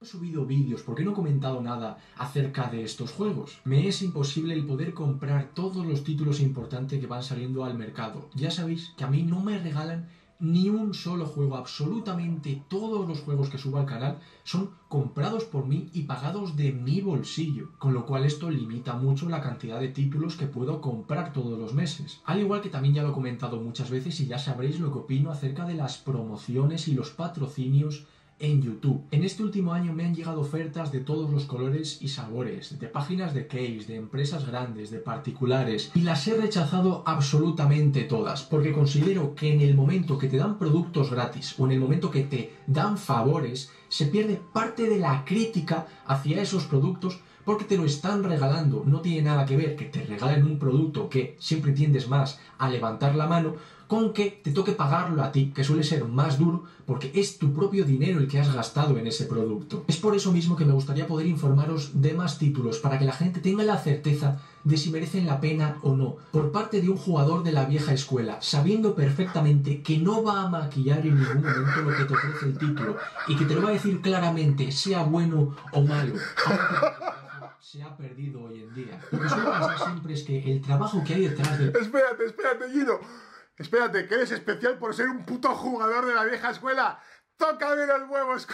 He subido vídeos, ¿por qué no he comentado nada acerca de estos juegos? Me es imposible el poder comprar todos los títulos importantes que van saliendo al mercado. Ya sabéis que a mí no me regalan ni un solo juego, absolutamente todos los juegos que subo al canal son comprados por mí y pagados de mi bolsillo, con lo cual esto limita mucho la cantidad de títulos que puedo comprar todos los meses. Al igual que también ya lo he comentado muchas veces y ya sabréis lo que opino acerca de las promociones y los patrocinios en YouTube. En este último año me han llegado ofertas de todos los colores y sabores, de páginas de case, de empresas grandes, de particulares, y las he rechazado absolutamente todas, porque considero que en el momento que te dan productos gratis o en el momento que te dan favores, se pierde parte de la crítica hacia esos productos porque te lo están regalando. No tiene nada que ver que te regalen un producto que siempre tiendes más a levantar la mano con que te toque pagarlo a ti, que suele ser más duro porque es tu propio dinero el que has gastado en ese producto. Es por eso mismo que me gustaría poder informaros de más títulos para que la gente tenga la certeza de si merecen la pena o no, por parte de un jugador de la vieja escuela, sabiendo perfectamente que no va a maquillar en ningún momento lo que te ofrece el título y que te lo va a decir claramente, sea bueno o malo. Se ha perdido hoy en día. Lo que suelo pensar siempre es que el trabajo que hay detrás de... Espérate, Gino. Espérate, que eres especial por ser un puto jugador de la vieja escuela. ¡Tócame los huevos!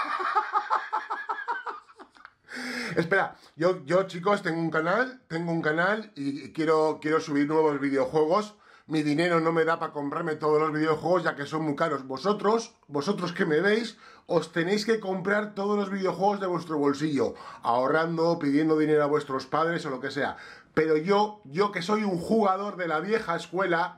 Espera, yo chicos, tengo un canal y quiero subir nuevos videojuegos. Mi dinero no me da para comprarme todos los videojuegos ya que son muy caros. Vosotros que me veis, os tenéis que comprar todos los videojuegos de vuestro bolsillo, ahorrando, pidiendo dinero a vuestros padres o lo que sea. Pero yo que soy un jugador de la vieja escuela,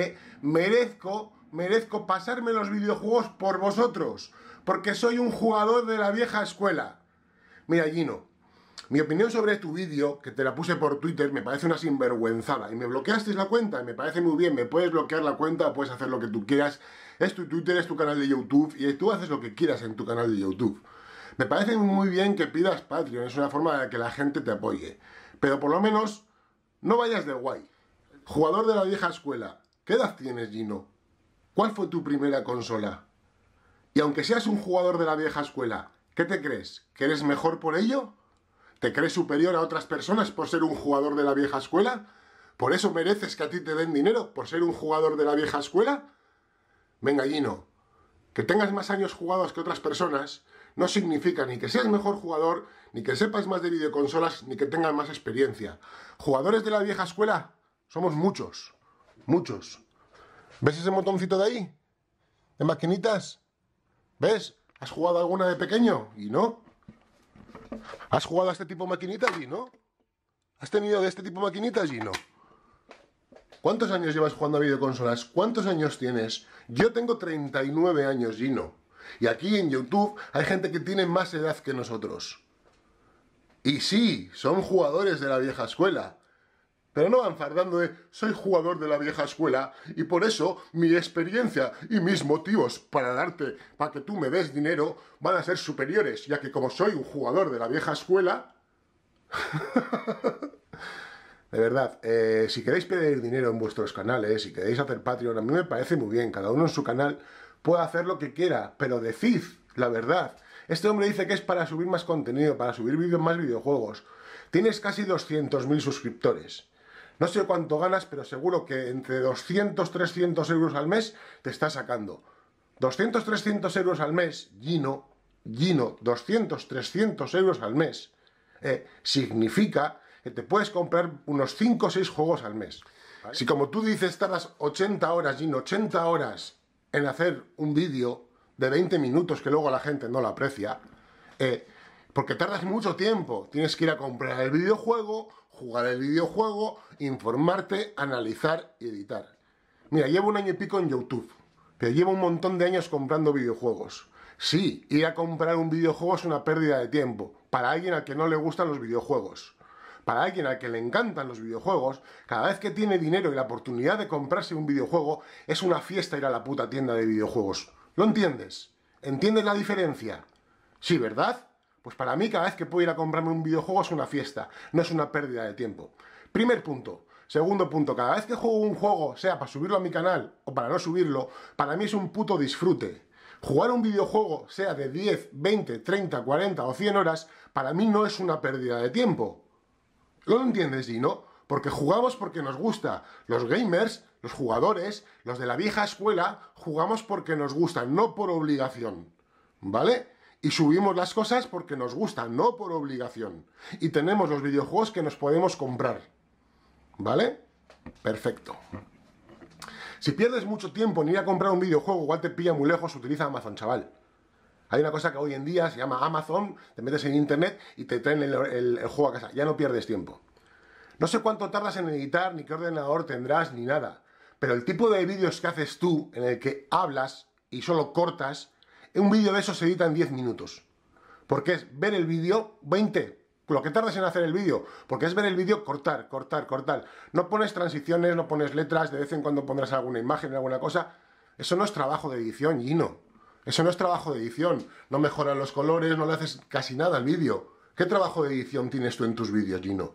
merezco pasarme los videojuegos por vosotros, porque soy un jugador de la vieja escuela. Mira, Gino, mi opinión sobre tu vídeo, que te la puse por Twitter, me parece una sinvergüenzada. Y me bloqueaste la cuenta, y me parece muy bien. Me puedes bloquear la cuenta, puedes hacer lo que tú quieras. Es tu Twitter, es tu canal de YouTube, y tú haces lo que quieras en tu canal de YouTube. Me parece muy bien que pidas Patreon, es una forma de que la gente te apoye. Pero por lo menos, no vayas de guay. Jugador de la vieja escuela, ¿qué edad tienes, Gino? ¿Cuál fue tu primera consola? Y aunque seas un jugador de la vieja escuela, ¿qué te crees? ¿Que eres mejor por ello? ¿Te crees superior a otras personas por ser un jugador de la vieja escuela? ¿Por eso mereces que a ti te den dinero? ¿Por ser un jugador de la vieja escuela? Venga, Gino, que tengas más años jugados que otras personas no significa ni que seas mejor jugador, ni que sepas más de videoconsolas, ni que tengas más experiencia. Jugadores de la vieja escuela somos muchos, muchos. ¿Ves ese botoncito de ahí? ¿De maquinitas? ¿Ves? ¿Has jugado alguna de pequeño? ¿Y no? ¿Has jugado a este tipo de maquinitas, Gino? ¿Has tenido de este tipo de maquinitas, Gino? ¿Cuántos años llevas jugando a videoconsolas? ¿Cuántos años tienes? Yo tengo 39 años, Gino. Y aquí en YouTube hay gente que tiene más edad que nosotros. Y sí, son jugadores de la vieja escuela. Pero no van fardando de soy jugador de la vieja escuela y por eso mi experiencia y mis motivos para que tú me des dinero van a ser superiores, ya que como soy un jugador de la vieja escuela... De verdad, si queréis pedir dinero en vuestros canales, si queréis hacer Patreon, a mí me parece muy bien, cada uno en su canal puede hacer lo que quiera, pero decid la verdad. Este hombre dice que es para subir más contenido, para subir más videojuegos. Tienes casi 200.000 suscriptores. No sé cuánto ganas, pero seguro que entre 200-300 euros al mes te está sacando. 200-300 euros al mes, Gino, 200-300 euros al mes, significa que te puedes comprar unos 5 o 6 juegos al mes. ¿Vale? Si como tú dices tardas 80 horas, Gino, 80 horas en hacer un vídeo de 20 minutos que luego la gente no lo aprecia, porque tardas mucho tiempo, tienes que ir a comprar el videojuego, jugar el videojuego, informarte, analizar y editar. Mira, llevo 1 año y pico en YouTube, pero llevo un montón de años comprando videojuegos. Sí, ir a comprar un videojuego es una pérdida de tiempo, para alguien al que no le gustan los videojuegos. Para alguien al que le encantan los videojuegos, cada vez que tiene dinero y la oportunidad de comprarse un videojuego, es una fiesta ir a la puta tienda de videojuegos. ¿Lo entiendes? ¿Entiendes la diferencia? Sí, ¿verdad? Pues para mí cada vez que puedo ir a comprarme un videojuego es una fiesta, no es una pérdida de tiempo. Primer punto. Segundo punto, cada vez que juego un juego, sea para subirlo a mi canal o para no subirlo, para mí es un puto disfrute. Jugar un videojuego, sea de 10, 20, 30, 40 o 100 horas, para mí no es una pérdida de tiempo. ¿Lo entiendes, Gino? Porque jugamos porque nos gusta. Los gamers, los jugadores, los de la vieja escuela, jugamos porque nos gusta, no por obligación. ¿Vale? Y subimos las cosas porque nos gustan, no por obligación. Y tenemos los videojuegos que nos podemos comprar. ¿Vale? Perfecto. Si pierdes mucho tiempo en ir a comprar un videojuego, igual te pilla muy lejos, utiliza Amazon, chaval. Hay una cosa que hoy en día se llama Amazon, te metes en internet y te traen el juego a casa. Ya no pierdes tiempo. No sé cuánto tardas en editar, ni qué ordenador tendrás, ni nada. Pero el tipo de vídeos que haces tú, en el que hablas y solo cortas, un vídeo de eso se edita en 10 minutos. Porque es ver el vídeo, 20, lo que tardas en hacer el vídeo. Porque es ver el vídeo, cortar, cortar, cortar. No pones transiciones, no pones letras, de vez en cuando pondrás alguna imagen, alguna cosa. Eso no es trabajo de edición, Gino. Eso no es trabajo de edición. No mejoran los colores, no le haces casi nada al vídeo. ¿Qué trabajo de edición tienes tú en tus vídeos, Gino?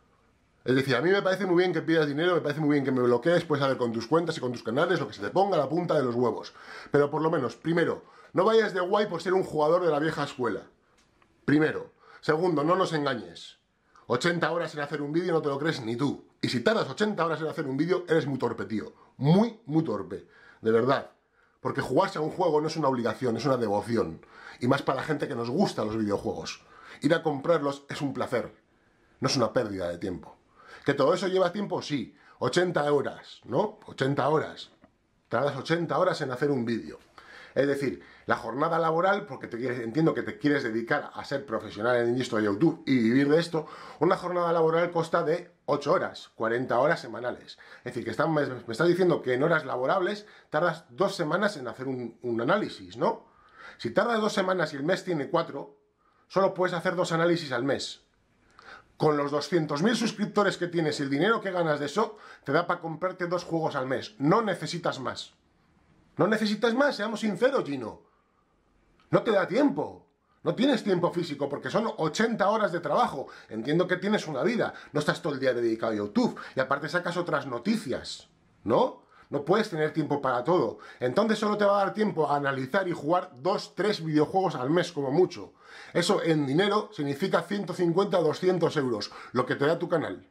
Es decir, a mí me parece muy bien que pidas dinero, me parece muy bien que me bloquees, puedes hacer con tus cuentas y con tus canales lo que se te ponga a la punta de los huevos. Pero por lo menos, primero, no vayas de guay por ser un jugador de la vieja escuela. Primero. Segundo, no nos engañes. 80 horas en hacer un vídeo no te lo crees ni tú. Y si tardas 80 horas en hacer un vídeo, eres muy torpe, tío. Muy, muy torpe. De verdad. Porque jugarse a un juego no es una obligación, es una devoción. Y más para la gente que nos gusta los videojuegos. Ir a comprarlos es un placer. No es una pérdida de tiempo. ¿Que todo eso lleva tiempo? Sí. 80 horas, ¿no? 80 horas. Tardas 80 horas en hacer un vídeo. Es decir, la jornada laboral, porque entiendo que te quieres dedicar a ser profesional en esto de YouTube y vivir de esto, una jornada laboral consta de 8 horas, 40 horas semanales. Es decir, que me estás diciendo que en horas laborables tardas 2 semanas en hacer un análisis, ¿no? Si tardas 2 semanas y el mes tiene 4, solo puedes hacer 2 análisis al mes. Con los 200.000 suscriptores que tienes y el dinero que ganas de eso, te da para comprarte 2 juegos al mes. No necesitas más. No necesitas más, seamos sinceros, Gino. No te da tiempo. No tienes tiempo físico porque son 80 horas de trabajo. Entiendo que tienes una vida. No estás todo el día dedicado a YouTube. Y aparte sacas otras noticias, ¿no? No puedes tener tiempo para todo. Entonces solo te va a dar tiempo a analizar y jugar 2, 3 videojuegos al mes como mucho. Eso en dinero significa 150 o 200 euros, lo que te da tu canal.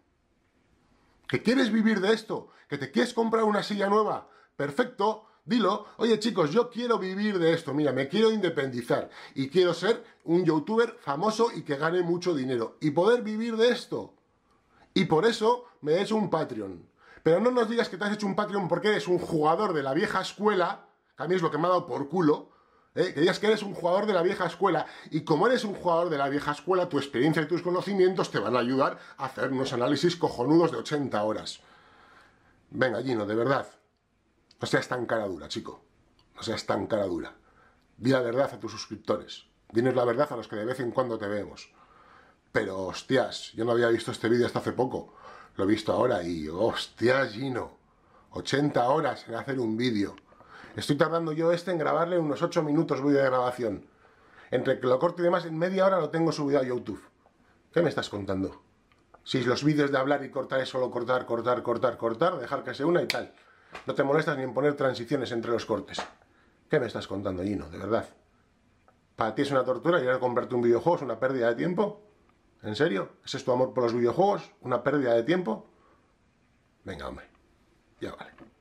¿Que quieres vivir de esto? ¿Que te quieres comprar una silla nueva? Perfecto, dilo. Oye chicos, yo quiero vivir de esto, mira, me quiero independizar y quiero ser un youtuber famoso y que gane mucho dinero y poder vivir de esto. Y por eso me he hecho un Patreon. Pero no nos digas que te has hecho un Patreon porque eres un jugador de la vieja escuela, que a mí es lo que me ha dado por culo, que digas que eres un jugador de la vieja escuela, y como eres un jugador de la vieja escuela, tu experiencia y tus conocimientos te van a ayudar a hacer unos análisis cojonudos de 80 horas. Venga, Gino, de verdad, no seas tan cara dura, chico, no seas tan cara dura. Di la verdad a tus suscriptores, dinos la verdad a los que de vez en cuando te vemos. Pero, hostias, yo no había visto este vídeo hasta hace poco. Lo he visto ahora y, hostias, Gino, 80 horas en hacer un vídeo. Estoy tardando yo en grabarle unos 8 minutos vídeo de grabación. Entre que lo corto y demás, en media hora lo tengo subido a YouTube. ¿Qué me estás contando? Si los vídeos de hablar y cortar es solo cortar, cortar, cortar, cortar, dejar que se una y tal. No te molestas ni en poner transiciones entre los cortes. ¿Qué me estás contando, Gino? De verdad. ¿Para ti es una tortura ir a comprarte un videojuego? ¿Es una pérdida de tiempo? ¿En serio? ¿Ese es tu amor por los videojuegos? ¿Una pérdida de tiempo? Venga, hombre. Ya vale.